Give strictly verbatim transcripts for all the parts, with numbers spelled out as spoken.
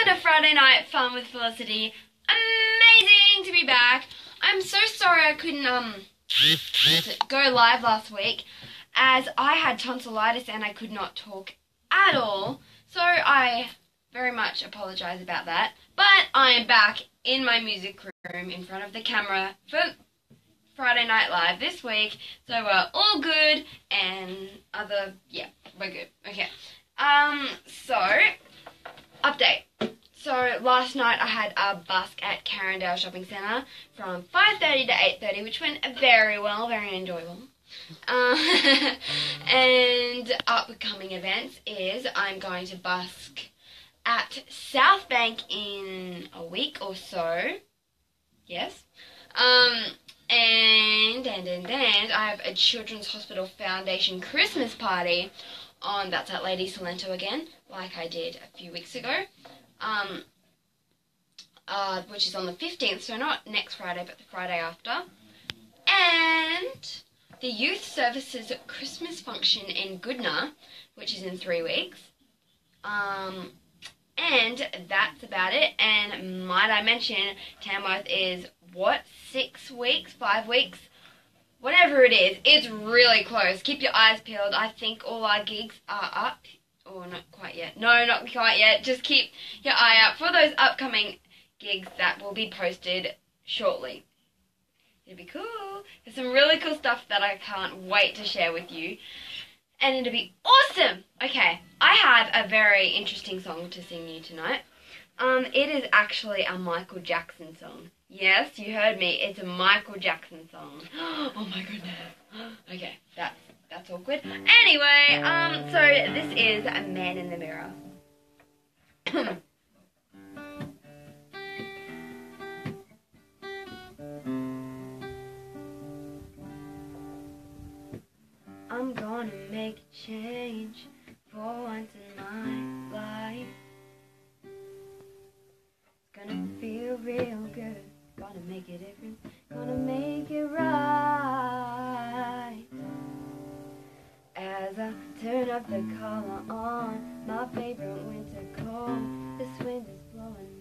Welcome to Friday Night Fun with Felicity. Amazing to be back. I'm so sorry I couldn't um go live last week as I had tonsillitis and I could not talk at all. So I very much apologise about that. But I am back in my music room in front of the camera for Friday Night Live this week. So we're all good and other, yeah, we're good. Okay. Um, so, update. So last night I had a busk at Carindale Shopping Centre from five thirty to eight thirty, which went very well, very enjoyable. Uh, and upcoming events is I'm going to busk at South Bank in a week or so. Yes. Um, and, and, and, and I have a Children's Hospital Foundation Christmas party on, that's at Lady Salento again, like I did a few weeks ago. Um, uh, which is on the fifteenth, so not next Friday, but the Friday after. And the Youth Services Christmas function in Goodna, which is in three weeks. Um, and that's about it. And might I mention, Tamworth is, what, six weeks, five weeks? Whatever it is, it's really close. Keep your eyes peeled. I think all our gigs are up. Oh, not quite yet. No, not quite yet. Just keep your eye out for those upcoming gigs that will be posted shortly. It'll be cool. There's some really cool stuff that I can't wait to share with you. And it'll be awesome. Okay, I have a very interesting song to sing you tonight. Um, it is actually a Michael Jackson song. Yes, you heard me. It's a Michael Jackson song. Oh my goodness. Okay, that's that's awkward. Anyway, um, so this is A Man in the Mirror. I'm gonna make a change for once in my life. It's gonna feel real good. Gonna make a difference. Gonna make it right. As I turn up the collar on my favorite winter coat, this wind is blowing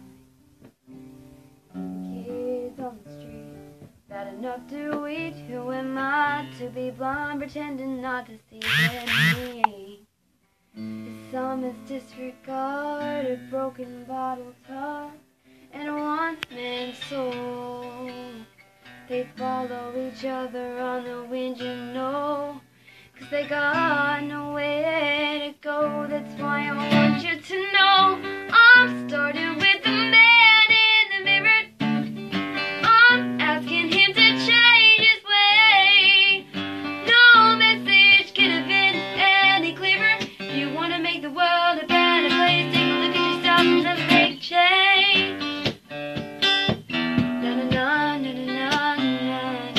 my mind. Kids on the street, bad enough to eat. Who am I to be blind, pretending not to see me? The summer's disregard, a broken bottle top, and a one-man soul. They follow each other on the wind, you know, 'cause they got nowhere to go. That's why I want you to know I'm starting with the man in the mirror. I'm asking him to change his way. No message could have been any clearer. You want to make the world a better place, take a look at yourself and let's make change. Na na na na na na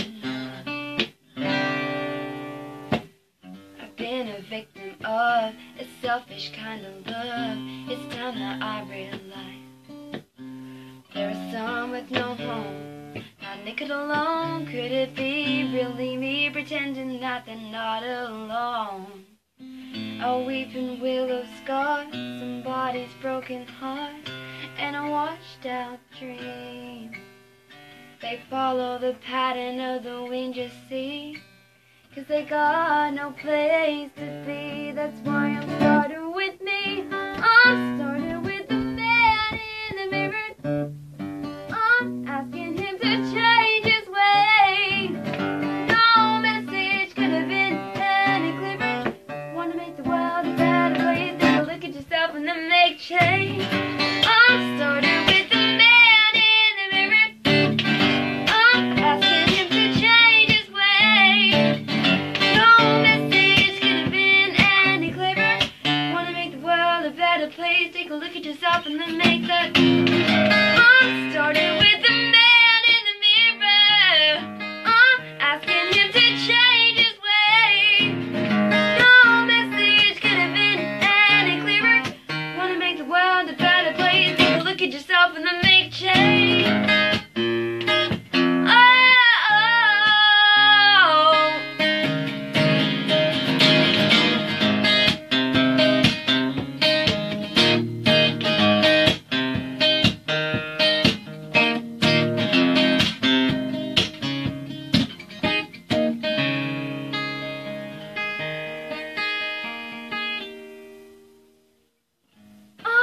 na. I've been a victim of a selfish kind of love. It's time that I realize there are some with no home, not naked alone. Could it be really me pretending that they're not alone? A weeping willow scar, somebody's broken heart, and a washed out dream. They follow the pattern of the wind, you see, 'cause they got no place to be. That's why I'm starting with me. I'm starting with the man in the mirror. I'm asking him to change his way. No message could have been any clearer. Want to make the world a better place, take a look at yourself and then make change. I'm starting with the man in the mirror. I'm asking him to change his way. No message could have been any clearer. Want to make the world a better place, take a look at yourself and then make that. I'm starting with the man in the mirror. I'm asking him to change his way. No message could have been any clearer. Want to make the world a better place, take a look at yourself and then make change. Oh.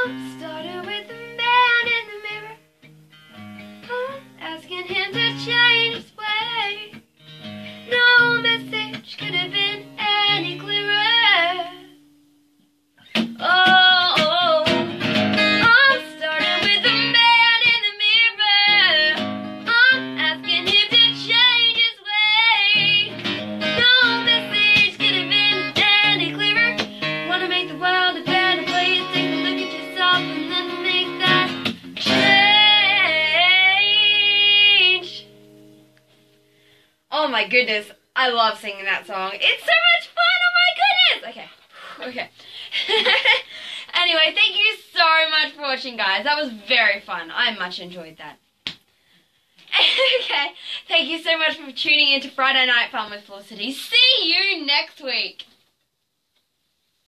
I'm starting with the man in the mirror. I'm asking him to change his way. No message could have been any clearer. Oh, oh, I'm starting with the man in the mirror. I'm asking him to change his way. No message could have been any clearer. Wanna make the world a better place? Take a look at yourself and then make that change. Oh my goodness, I love singing that song. It's so much fun, oh my goodness! Okay, okay. Anyway, thank you so much for watching, guys. That was very fun. I much enjoyed that. Okay, thank you so much for tuning in to Friday Night Fun with Felicity. See you next week.